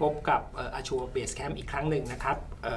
พบกับAzure Basecamp อีกครั้งหนึ่งนะครับ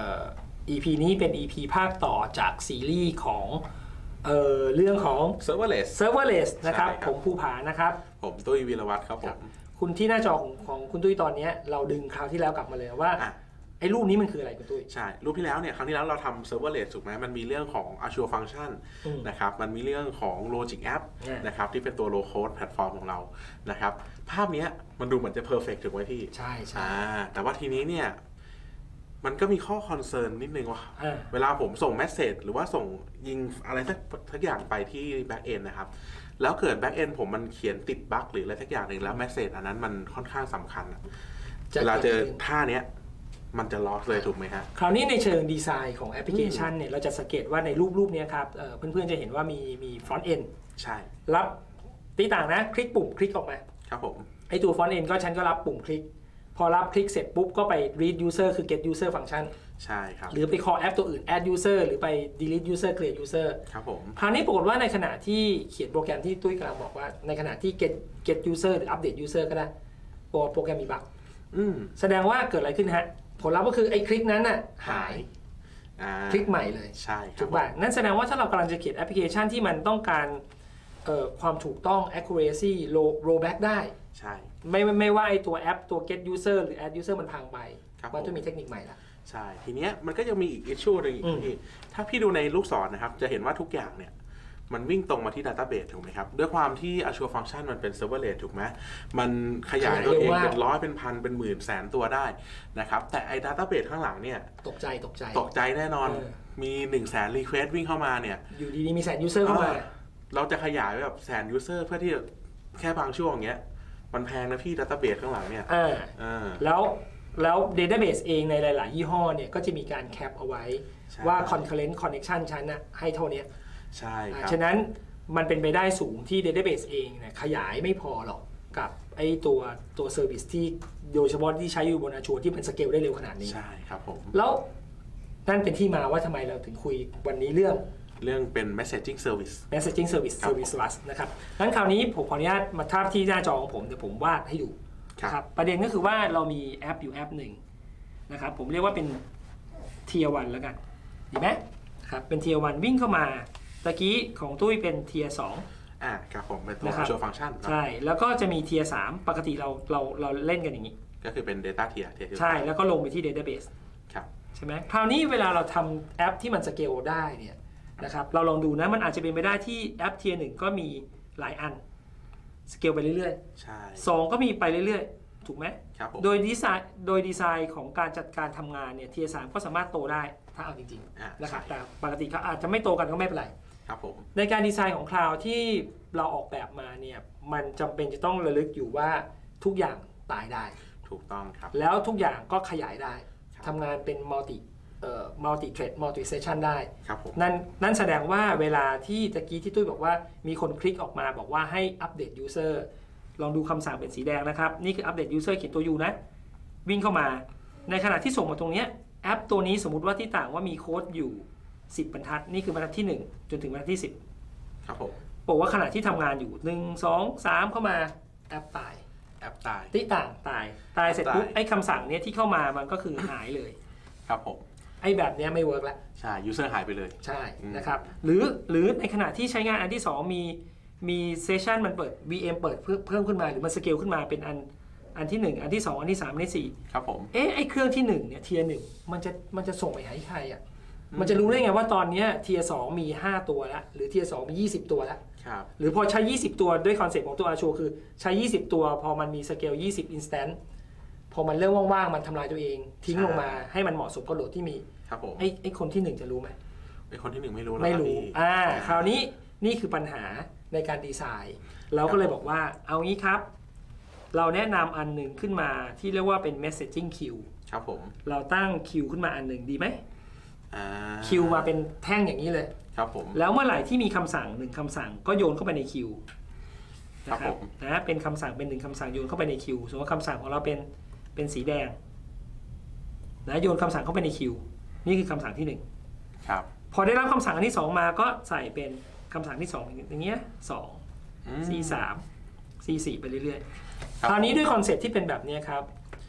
EP นี้เป็น EP ภาคต่อจากซีรีส์ของเรื่องของ Serverless นะครับผมภูผานะครับผมตุ้ยวีรวัฒน์ครับผมคุณที่หน้าจอของคุณตุ้ยตอนนี้เราดึงคราวที่แล้วกลับมาเลยว่าไอ้รูปนี้มันคืออะไรคุณตุ้ยใช่รูปที่แล้วเนี่ยครั้งที่แล้วเราทำ Serverless ถูกไหมมันมีเรื่องของ Azure Function นะครับมันมีเรื่องของ Logic App นะครับที่เป็นตัว low code แพลตฟอร์มของเรานะครับภาพนี้มันดูเหมือนจะ perfect ถูกไหมพี่ใช่แต่ว่าทีนี้เนี่ยมันก็มีข้อคอนเซิร์นนิดนึงว่าเวลาผมส่งเมสเสจหรือว่าส่งยิงอะไรสักอย่างไปที่ back end นะครับแล้วเกิด back end ผมมันเขียนติดบั๊กหรืออะไรสักอย่างหนึ่งแล้วเมสเสจอันนั้นมันค่อนข้างสำคัญเวลาเจอท่าเนี้ยมันจะลอสเลยถูกไหมฮะคราวนี้ในเชิงดีไซน์ของแอปพลิเคชันเนี่ยเราจะสังเกตว่าในรูปนี้ครับเพื่อนๆจะเห็นว่ามีฟรอนต์เอนด์ใช่รับตีต่างนะคลิกปุ่มคลิกออกมาครับผมไอตัวฟรอนต์เอนด์ก็ฉันก็รับปุ่มคลิกพอรับคลิกเสร็จปุ๊บก็ไป read user คือ get user function ใช่ครับหรือไป call app ตัวอื่น add user หรือไป delete user create user ครับผมคราวนี้ปรากฏว่าในขณะที่เขียนโปรแกรมที่ตุ้ยกำลังบอกว่าในขณะที่ get user หรือ update user ก็ได้โปรแกรมมีบั๊กแสดงว่าเกิดอะไรขึ้นฮะผลลัพธ์ก็คือไอ้คลิกนั้นน่ะหายคลิกใหม่เลยใช่ถูกป่ะนั่นแสดงว่าถ้าเรากำลังจะเขียนแอปพลิเคชันที่มันต้องการความถูกต้อง accuracy rollback ได้ใช่ไม่ว่าไอ้ตัวแอปตัว get user หรือ add user มันพังไปมันต้องมีเทคนิคใหม่ละใช่ทีเนี้ยมันก็ยังมีอีก issue นึงอีกที่ถ้าพี่ดูในลูกศรนะครับจะเห็นว่าทุกอย่างเนี่ยมันวิ่งตรงมาที่ Database ถูกไหมครับด้วยความที่ Azure Function มันเป็น Serverless ถูกไหมมันขยายตัวเองเป็นร้อยเป็นพันเป็นหมื่นแสนตัวได้นะครับแต่ไอ้ Database ข้างหลังเนี่ยตกใจแน่นอนมี100,000 request วิ่งเข้ามาเนี่ยอยู่ดีๆมี100,000 user เข้ามาเราจะขยายแบบ100,000 user เพื่อที่แค่บางช่วงอย่างเงี้ยมันแพงนะพี่ Database ข้างหลังเนี่ยแล้ว Database เองในหลายๆยี่ห้อเนี่ยก็จะมีการแคปเอาไว้ว่า concurrent connection ชั้นน่ะให้เท่านี้ใช่ครับฉะนั้นมันเป็นไปได้สูงที่ Database เองเนี่ยขยายไม่พอหรอกกับไอ้ตัว Service ที่โดยเฉพาะที่ใช้อยู่บน Azure ที่มันสเกลได้เร็วขนาดนี้ใช่ครับผมแล้วนั่นเป็นที่มาว่าทำไมเราถึงคุยวันนี้เรื่องเป็น messaging service service bus นะครับงั้นคราวนี้ผมขออนุญาตมาทับที่หน้าจอของผมเดี๋ยวผมวาดให้ดูครับประเด็นก็คือว่าเรามีแอปอยู่แอปหนึ่งนะครับผมเรียกว่าเป็น Tier 1แล้วกันดีไหมครับเป็น Tier 1วิ่งเข้ามาตะกี้ของตุ้ยเป็น Tier 2 ครับผมเป็นตัว Azure Function ใช่แล้วก็จะมี Tier 3ปกติเราเล่นกันอย่างนี้ก็คือเป็น Data Tier ใช่แล้วก็ลงไปที่ Database ใช่ไหมคราวนี้เวลาเราทำแอปที่มันสเกลได้เนี่ยนะครับเราลองดูนะมันอาจจะเป็นไปได้ที่แอป Tier 1ก็มีหลายอันสเกลไปเรื่อยๆใช่ 2ก็มีไปเรื่อยๆถูกไหมครับผมโดยดีไซน์ของการจัดการทำงานเนี่ย Tier 3ก็สามารถโตได้ถ้าเอาจริงๆนะครับแต่ปกติเขาอาจจะไม่โตกันก็ไม่เป็นไรครับผมในการดีไซน์ของคลาวด์ที่เราออกแบบมาเนี่ยมันจำเป็นจะต้องระลึกอยู่ว่าทุกอย่างตายได้ถูกต้องครับแล้วทุกอย่างก็ขยายได้ทำงานเป็นmulti thread multi session ได้ครับผมนั่นแสดงว่าเวลาที่ตะกี้ที่ตุ้ยบอกว่ามีคนคลิกออกมาบอกว่าให้อัปเดต user ลองดูคำสั่งเป็นสีแดงนะครับนี่คืออัปเดต user เขียนตัว U นะวิ่งเข้ามาในขณะที่ส่งมาตรงนี้แอปตัวนี้สมมุติว่าที่ต่างว่ามีโค้ดอยู่10 บรรทัดนี่คือบรรทัดที่1จนถึงบรรทัดที่ 10ครับผมบอกว่าขณะที่ทำงานอยู่1 2 3เข้ามาแอปตายที่ต่างตายเสร็จปุ๊บไอ้คำสั่งเนี้ยที่เข้ามามันก็คือหายเลยครับผมไอ้แบบนี้ไม่เวิร์กแล้วใช่ user หายไปเลยใช่นะครับหรือในขณะที่ใช้งานอันที่2มีเซสชันมันเปิด VM เปิดเพิ่มขึ้นมาหรือมันสเกลขึ้นมาเป็นอันที่1อันที่2อันที่3อันที่4 ครับผมไอ้เครื่องที่1เนี่ย Tier 1มันจะส่งไปให้ใครอ่ะมันจะรู้ได้ไงว่าตอนนี้ Tier 2มี5ตัวแล้วหรือ Tier 2มี20ตัวแล้วหรือพอใช้20ตัวด้วยคอนเซ็ปต์ของตัว Azure คือใช้20ตัวพอมันมีสเกล20 instance พอมันเริ่มว่างๆมันทำลายตัวเองทิ้งลงมาให้มันเหมาะสมกับโหลดที่มีครับผมไอ้คนที่1จะรู้ไหมไอ้คนที่1ไม่รู้คราวนี้นี่คือปัญหาในการดีไซน์เราก็เลยบอกว่าเอางี้ครับเราแนะนำอันหนึ่งขึ้นมาที่เรียกว่าเป็น messaging queue ครับผมเราตั้งคิวขึ้นมาอันหนึ่งดีไหมคิวมาเป็นแท่งอย่างนี้เลยครับผมแล้วเมื่อไหร่ที่มีคำสั่ง1คำสั่งก็โยนเข้าไปในคิวนะครับนะเป็นคำสั่งเป็น1คำสั่งโยนเข้าไปในคิวสมมติว่าคำสั่งของเราเป็นสีแดงนะโยนคำสั่งเข้าไปในคิวนี่คือคำสั่งที่1 ครับพอได้รับคำสั่งอันที่2มาก็ใส่เป็นคำสั่งที่2อย่างเงี้ย2 C3 C4 ไปเรื่อยๆคราวนี้ด้วยคอนเซ็ปต์ที่เป็นแบบนี้ครับ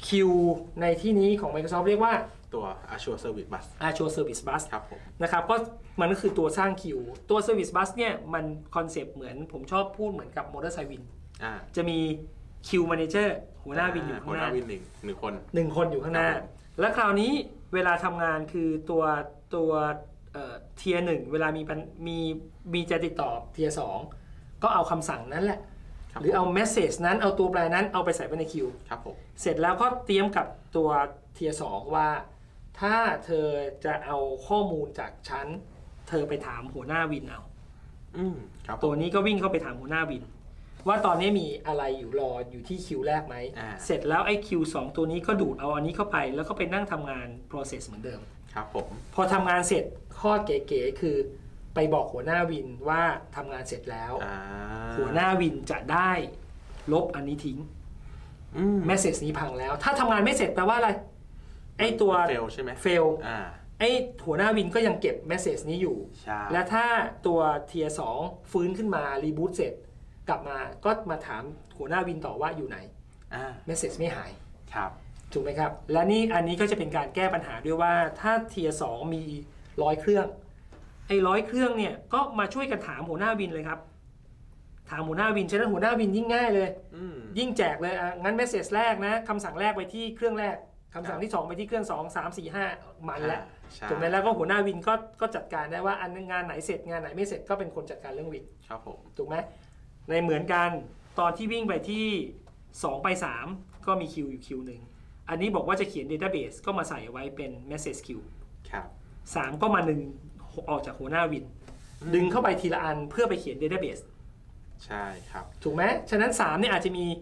คิวในที่นี้ของ Microsoft เรียกว่าตัว Azure Service Bus Azure Service Bus ครับผมนะครับก็มันก็คือตัวสร้างคิวตัว Service Bus เนี่ยมันคอนเซปต์เหมือนผมชอบพูดเหมือนกับมอเตอร์ไซค์วินจะมีคิวแมเนเจอร์หัวหน้าวินอยู่ข้างหน้าหัวหน้าวินหนึ่งคนอยู่ข้างหน้าแล้วคราวนี้เวลาทำงานคือตัวเทียร์หนึ่งเวลามีจะติดต่อเทียร์สองก็เอาคำสั่งนั้นแหละหรือเอาเมสเซจนั้นเอาตัวแปรนั้นเอาไปใส่ไว้ในคิวเสร็จแล้วก็เตรียมกับตัวเทียร์สองว่าถ้าเธอจะเอาข้อมูลจากฉันเธอไปถามหัวหน้าวินเอาตัวนี้ก็วิ่งเข้าไปถามหัวหน้าวินว่าตอนนี้มีอะไรรออยู่ที่คิวแรกไหมเสร็จแล้วไอ้คิวสองตัวนี้ก็ดูดเอาอันนี้เข้าไปแล้วก็ไปนั่งทำงาน process เหมือนเดิมครับผมพอทำงานเสร็จข้อเก๋ๆคือไปบอกหัวหน้าวินว่าทำงานเสร็จแล้วหัวหน้าวินจะได้ลบอันนี้ทิ้งเมสเซจนี้พังแล้วถ้าทำงานไม่เสร็จแปลว่าอะไรไอ้ตัว fail ใช่ไหม fail ไอ้หัวหน้าวินก็ยังเก็บเมสเซจนี้อยู่และถ้าตัวเทียร์2ฟื้นขึ้นมารีบูตเสร็จกลับมาก็มาถามหัวหน้าวินต่อว่าอยู่ไหนเมสเซจไม่หายถูกไหมครับและนี่อันนี้ก็จะเป็นการแก้ปัญหาด้วยว่าถ้าเทียร์2มี100เครื่องไอ้100เครื่องเนี่ยก็มาช่วยกันถามหัวหน้าวินเลยครับถามหัวหน้าวินฉะนั้นหัวหน้าวินยิ่งง่ายเลยยิ่งแจกเลยงั้นเมสเซจแรกนะคำสั่งแรกไปที่เครื่องแรกคำสั่งที่2ไปที่เครื่อง2 3 4 5มันแล้วถูกไหมแล้วก็หัวหน้าวินก็จัดการได้ว่าอันงานไหนเสร็จงานไหนไม่เสร็จก็เป็นคนจัดการเรื่องวินครับผมถูกไหมในเหมือนกันตอนที่วิ่งไปที่2ไป3ก็มีคิวอยู่คิวหนึ่งอันนี้บอกว่าจะเขียน Database ก็มาใส่ไว้เป็น Message Queue ครับ 3ก็มาดึงออกจากหัวหน้าวินดึงเข้าไปทีละอันเพื่อไปเขียน Database ใช่ครับถูกไหมฉะนั้น3เนี่ยอาจจะมี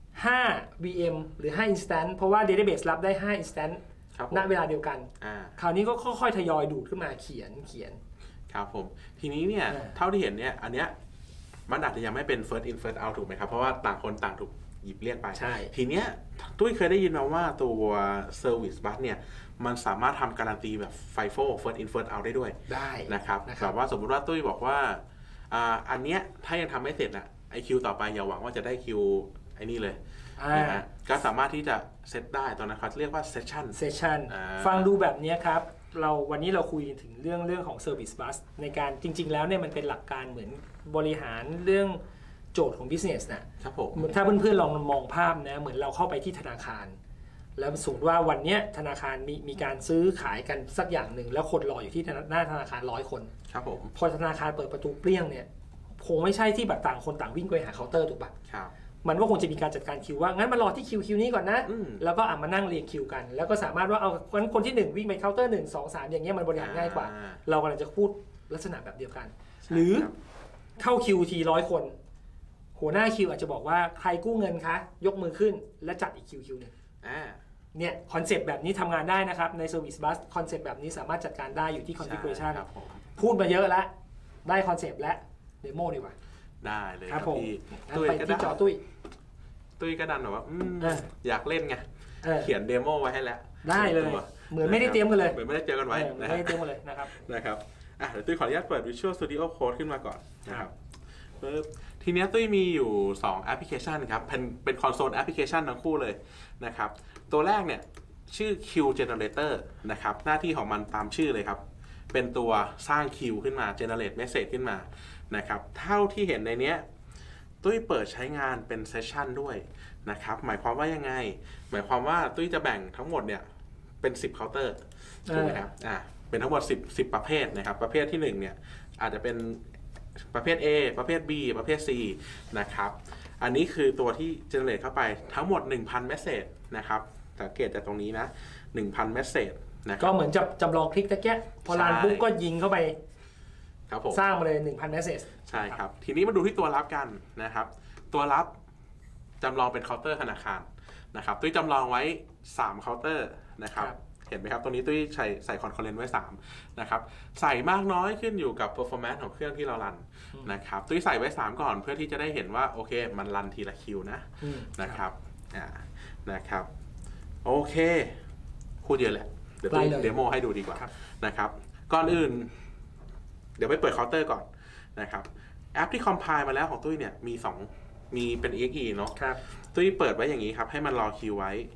5 VM หรือ5 Instance เพราะว่า Database รับได้5 Instance ณเวลาเดียวกันคราวนี้ก็ค่อยๆทยอยดูดขึ้นมาเขียนครับผมทีนี้เนี่ยเท่าที่เห็นเนี่ยอันเนี้ยมันอาจจะยังไม่เป็น first in first out ถูกไหมครับเพราะว่าต่างคนต่างถูกหยิบเรียกไปทีเนี้ยตุ้ยเคยได้ยินมาว่าตัว service bus เนี่ยมันสามารถทำการันตีแบบ FIFO first in first out ได้ด้วยนะครับแบบว่าสมมติว่าตุ้ยบอกว่าอันเนี้ยถ้ายังทำไม่เสร็จอ่ะไอคิวต่อไปอย่าหวังว่าจะได้คิวไอ้นี่เลยนะฮะก็สามารถที่จะเซตได้ตอนนั้นเขาเรียกว่า session ฟังดูแบบนี้ครับวันนี้เราคุยถึงเรื่องของ Service Bus ในการจริงๆแล้วเนี่ยมันเป็นหลักการเหมือนบริหารเรื่องโจทย์ของ business นะครับผมถ้าเพื่อนๆลองมองภาพนะเหมือนเราเข้าไปที่ธนาคารแล้วสมมติว่าวันนี้ธนาคารมีการซื้อขายกันสักอย่างหนึ่งแล้วคนรออยู่ที่หน้าธนาคาร100 คนครับผมพอธนาคารเปิดประตูเปรี้ยงเนี่ยคงไม่ใช่ที่แบบต่างคนต่างวิ่งไปหาเคาน์เตอร์ถูกป่ะมันว่าคงจะมีการจัดการคิวว่างั้นมารอที่คิวนี้ก่อนนะแล้วก็มานั่งเรียงคิวกันแล้วก็สามารถว่าเอาคนที่1วิ่งไปเคาน์เตอร์1 2 3อย่างเงี้ยมันบริหารง่ายกว่าเรากำลังจะพูดลักษณะแบบเดียวกันหรือเข้าคิวที100 คนหัวหน้าคิวอาจจะบอกว่าใครกู้เงินคะยกมือขึ้นและจัดอีกคิวหนึ่งเนี่ยคอนเซปต์แบบนี้ทำงานได้นะครับใน Service Bus คอนเซปต์แบบนี้สามารถจัดการได้อยู่ที่ Configuration พูดมาเยอะแล้วได้คอนเซปต์และเดโมดีกว่าได้เลยครับพี่ตุ้ยไปที่จอตุ้ยก็ดันแบบว่าอยากเล่นไงเขียนเดโมไว้ให้แล้วได้เลยเหมือนไม่ได้เตรียมกันเลยเหมือนไม่ได้เจอกันไว้ไม่ได้เตรียมกันเลยนะครับเดี๋ยวตุ้ยขออนุญาตเปิด Visual Studio Code ขึ้นมาก่อนนะครับทีนี้ตุ้ยมีอยู่2แอปพลิเคชันครับเป็นคอนโซลแอปพลิเคชันทั้งคู่เลยนะครับตัวแรกเนี่ยชื่อ Q Generator นะครับหน้าที่ของมันตามชื่อเลยครับเป็นตัวสร้างคิวขึ้นมา generate message ขึ้นมานะครับเท่าที่เห็นในนี้ตุ้ยเปิดใช้งานเป็นเซสชันด้วยนะครับหมายความว่ายังไงหมายความว่าตุ้ยจะแบ่งทั้งหมดเนี่ยเป็น10เคาน์เตอร์ถูกไหมครับเป็นทั้งหมด10ประเภทนะครับประเภทที่1เนี่ยอาจจะเป็นประเภท A ประเภท B ประเภท C นะครับอันนี้คือตัวที่ generate เข้าไปทั้งหมด 1,000 message นะครับสังเกตจากตรงนี้นะ 1,000 message นะก็เหมือนจำลองคลิกตะเกียบพอรันปุ๊บก็ยิงเข้าไปสร้างมาเลย 1,000 message ใช่ครับทีนี้มาดูที่ตัวรับกันนะครับตัวรับจำลองเป็นเคาน์เตอร์ธนาคารนะครับตุ้ยจำลองไว้3เคาน์เตอร์นะครับเห็นไหมครับตัวนี้ตุ้ยใส่คอนโคเลนต์ไว้3นะครับใส่มากน้อยขึ้นอยู่กับ performance ของเครื่องที่เรารันนะครับตุ้ยใส่ไว้3ก่อนเพื่อที่จะได้เห็นว่าโอเคมันรันทีละคิวนะครับนะครับโอเคพูดเยอะแหละเดี๋ยวตุ้ยเดโมให้ดูดีกว่านะครับก่อนอื่นเดี๋ยวไปเปิดเคาน์เตอร์ก่อนนะครับแอปที่คอมไพล์มาแล้วของตุ้ยเนี่ยมีเป็น exe เนาะตุ้ยเปิดไว้อย่างนี้ครับให้มันรอคิวไว้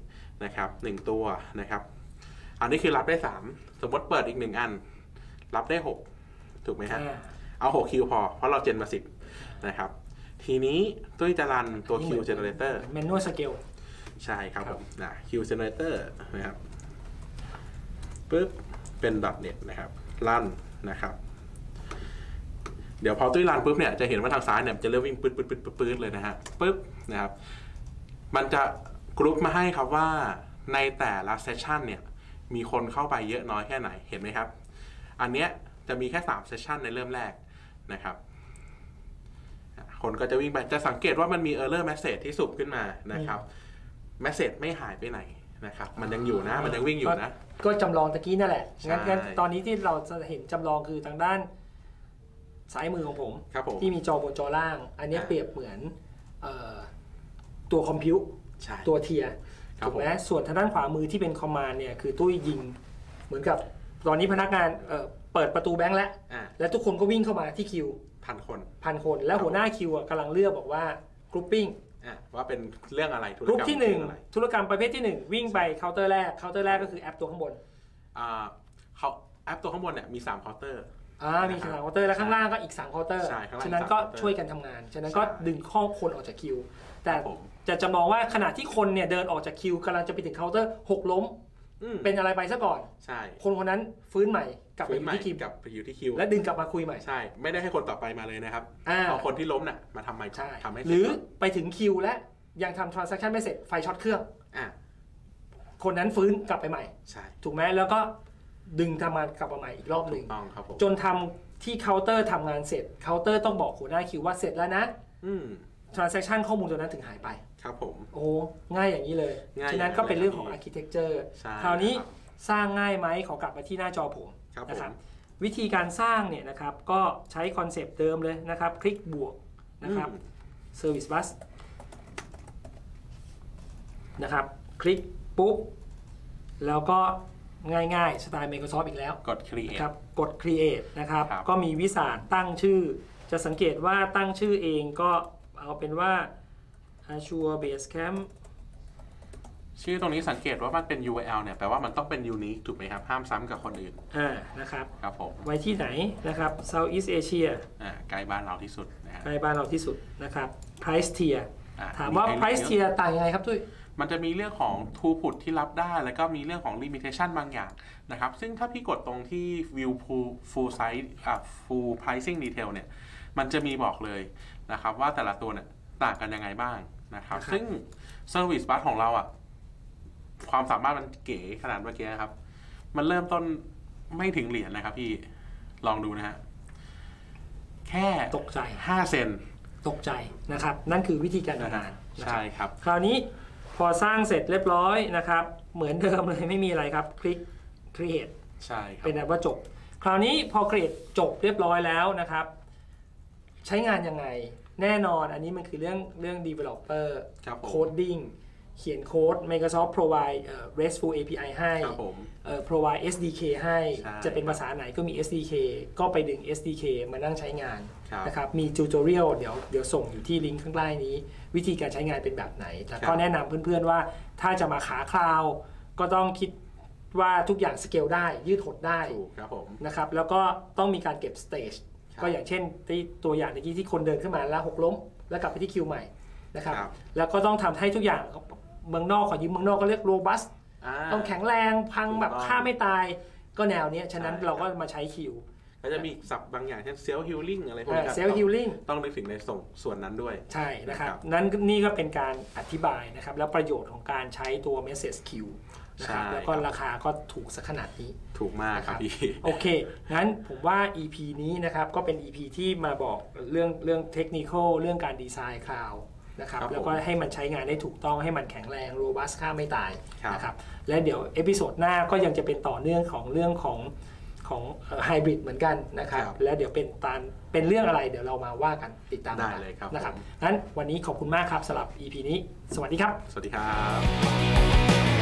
นะครับ1ตัวนะครับอันนี้คือรับได้3สมมติเปิดอีก1อันรับได้6ถูกไหมฮะเอา6คิวพอเพราะเราเจนมา10นะครับทีนี้ตุ้ยจะรันตัว Q Generator Manual Scale ใช่ครับผมQ Generator นะครับปึ๊บเป็น .net นะครับรันนะครับเดี๋ยวพอตุ้ยรันปุ๊บเนี่ยจะเห็นว่าทางซ้ายเนี่ยจะเริ่มวิ่งปื๊ดเลยนะฮะปึ๊บนะครับมันจะกรุ๊ปมาให้ครับว่าในแต่ละเซสชันเนี่ยมีคนเข้าไปเยอะน้อยแค่ไหนเห็นไหมครับอันเนี้ยจะมีแค่3เซสชันในเริ่มแรกนะครับคนก็จะวิ่งไปจะสังเกตว่ามันมี error message ที่สุ่มขึ้นมานะครับ message ไม่หายไปไหนนะครับมันยังอยู่นะมันยังวิ่งอยู่นะก็จำลองตะกี้นั่นแหละงั้นตอนนี้ที่เราจะเห็นจำลองคือทางด้านซ้ายมือของผมที่มีจอบนจอล่างอันนี้เปรียบเหมือนตัวคอมพิวตัวเทียถูกไหมส่วนทางด้านขวามือที่เป็นคอมมานด์เนี่ยคือตุ้ยยิงเหมือนกับตอนนี้พนักงานเปิดประตูแบงค์แล้วทุกคนก็วิ่งเข้ามาที่คิวพันคนแล้วหัวหน้าคิวกำลังเลือกบอกว่ากรุ๊ปปิ้งว่าเป็นเรื่องอะไรกรุ๊ปที่1ธุรกรรมประเภทที่1วิ่งไปเคาน์เตอร์แรกก็คือแอปตัวข้างบนเขาแอปตัวข้างบนเนี่ยมี3เคาน์เตอร์มี3เคาน์เตอร์แล้วข้างล่างก็อีก3เคาน์เตอร์ฉะนั้นก็ช่วยกันทำงานฉะนั้นก็ดึงข้อคนออกจากคิวแต่จะจำลองว่าขณะที่คนเนี่ยเดินออกจากคิวกำลังจะไปถึงเคาน์เตอร์6ล้มเป็นอะไรไปซะก่อนใช่คนนั้นฟื้นใหม่กลับไปอยู่ที่คิวและดึงกลับมาคุยใหม่ใช่ไม่ได้ให้คนต่อไปมาเลยนะครับเอาคนที่ล้มน่ะมาทำใหม่ทำให้หรือไปถึงคิวและยังทำ transaction ไม่เสร็จไฟช็อตเครื่องคนนั้นฟื้นกลับไปใหม่ถูกไหมแล้วก็ดึงทำงานกลับมาใหม่อีกรอบหนึ่งจนทำที่เคาน์เตอร์ทำงานเสร็จเคาน์เตอร์ต้องบอกหัวหน้าคิวว่าเสร็จแล้วนะtransaction ข้อมูลตัวนั้นถึงหายไปครับผมโอ้ง่ายอย่างนี้เลยฉะนั้นก็เป็นเรื่องของ architecture คราวนี้สร้างง่ายไหมขอกลับมาที่หน้าจอผมนะครับวิธีการสร้างเนี่ยนะครับก็ใช้คอนเซปต์เดิมเลยนะครับคลิกบวกนะครับ Service Bus นะครับคลิกปุ๊บแล้วก็ง่ายๆสไตล์ Microsoft อีกแล้วกด Create ครับกด Create นะครับก็มีวิสาทตั้งชื่อจะสังเกตว่าตั้งชื่อเองก็เอาเป็นว่า Azure Base Camp ชื่อตรงนี้สังเกตว่ามันเป็น URL เนี่ยแปลว่ามันต้องเป็น unique ถูกไหมครับห้ามซ้ำกับคนอื่นนะครับครับผมไว้ที่ไหนนะครับ Southeast Asia ใกล้บ้านเราที่สุดใกล้บ้านเราที่สุดนะครับ Price Tier ถามว่า Price Tier ต่างยังไงครับตุ้ยมันจะมีเรื่องของ throughput ที่รับได้แล้วก็มีเรื่องของ limitation บางอย่างนะครับซึ่งถ้าพี่กดตรงที่ view full size full pricing detail เนี่ยมันจะมีบอกเลยนะครับว่าแต่ละตัวเนี่ยต่างกันยังไงบ้างนะครับซึ่ง Service Bus ของเราความสามารถมันเก๋ขนาดเมื่อกี้ครับมันเริ่มต้นไม่ถึงเหรียญนะครับพี่ลองดูนะฮะแค่ตกใจ 5 เซนตกใจนะครับนั่นคือวิธีการทำงานใช่ครับคราวนี้พอสร้างเสร็จเรียบร้อยนะครับเหมือนเดิมเลยไม่มีอะไรครับคลิก create ใช่ครับเป็นแบบว่าจบคราวนี้พอ create จบเรียบร้อยแล้วนะครับใช้งานยังไงแน่นอนอันนี้มันคือเรื่อง developer coding เขียนโค้ด Microsoft provide RESTful API ให้ provide SDK ให้จะเป็นภาษาไหนก็มี SDK ก็ไปดึง SDK มานั่งใช้งานนะครับมี tutorial เดี๋ยวส่งอยู่ที่ลิงก์ข้างใต้นี้วิธีการใช้งานเป็นแบบไหนแต่ก็แนะนำเพื่อนๆว่าถ้าจะมาขาคลาวก็ต้องคิดว่าทุกอย่างสเกลได้ยืดหดได้นะครับแล้วก็ต้องมีการเก็บ stage ก็อย่างเช่นที่ตัวอย่างเมื่อกี้ที่คนเดินขึ้นมาแล้วหกล้มแล้วกลับไปที่คิวใหม่นะครับแล้วก็ต้องทำให้ทุกอย่างเมืองนอกขอยืมเมืองนอกก็เรียกโรบัสต้องแข็งแรงพังแบบฆ่าไม่ตายก็แนวนี้ฉะนั้นเราก็มาใช้คิวก็จะมีศัพท์บางอย่างเช่นเซลล์ฮิลลิ่งอะไรพวกนี้เซลล์ฮิลลิ่งต้องนึกถึงในส่วนนั้นด้วยใช่นะครับนั้นนี่ก็เป็นการอธิบายนะครับแล้วประโยชน์ของการใช้ตัว Message Queue นะครับแล้วก็ราคาก็ถูกสักขนาดนี้ถูกมากครับพี่โอเคงั้นผมว่า EP นี้นะครับก็เป็น EP ที่มาบอกเรื่องเทคนิคเรื่องการดีไซน์คลาวด์นะครับแล้วก็ให้มันใช้งานได้ถูกต้องให้มันแข็งแรงโรบัสฆ่าไม่ตายนะครับและเดี๋ยวเอพิโซดหน้าก็ยังจะเป็นต่อเนื่องของเรื่องของไฮบริดเหมือนกันนะครับและเดี๋ยวเป็นเรื่องอะไรเดี๋ยวเรามาว่ากันติดตามได้เลยครับนะครับงั้นวันนี้ขอบคุณมากครับสำหรับ EP นี้สวัสดีครับสวัสดีครับ